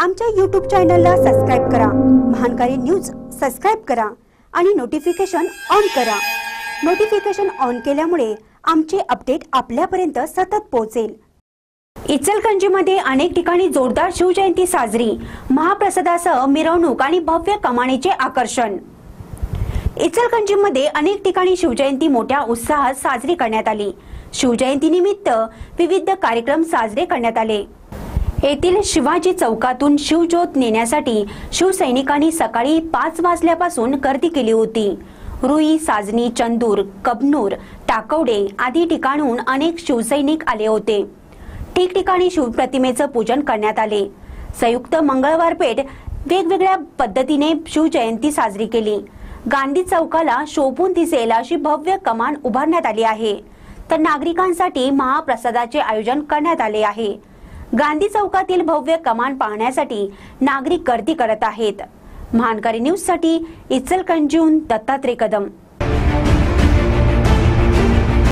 आमच्या YouTube चॅनलला subscribe करा। महानकारी न्यूज सबस्क्राइब करा आणि नोटिफिकेशन ऑन करा। नोटिफिकेशन ऑन केल्यामुळे आमचे अपडेट आपल्यापर्यंत सतत पोहोचेल। इचलकरंजीमध्ये अनेक ठिकाणी जोरदार शिवजयंती साजरी, महाप्रसादासह मिरवणूक आणि भव्य कमानीचे आकर्षण। इचलकरंजीमध्ये अनेक ठिकाणी शिवजयंती मोठ्या उत्साहात साजरी करण्यात आली। शिवजयंती निमित्त विविध कार्यक्रम साजरे करण्यात आले। येथील शिवाजी चौकातून शिवज्योत नेण्यासाठी शिवसैनिकांनी सकाळी 5 वाजल्यापासून गर्दी केली होती। रुई, साजनी, चंदूर, कबनूर, टाकवडे आदी ठिकाणून अनेक शिवसैनिक आले होते। ठिकठिकाणी शिवप्रतिमेचं पूजन करण्यात आले। संयुक्त मंगळवार पेठ वेगवेगळ्या पद्धतीने शिवजयंती साजरी केली। गांधी चौकाला शोभून दिसेल अशी भव्य कमान उभारण्यात आली आहे, तर नागरिकांसाठी महाप्रसादाचे आयोजन करण्यात आले आहे। गांधी चौकातील भव्य कमान पाहण्यासाठी नागरिक गर्दी करत आहेत। महानकारी न्यूज साठी इचलकरंजीहून दत्तात्रय कदम।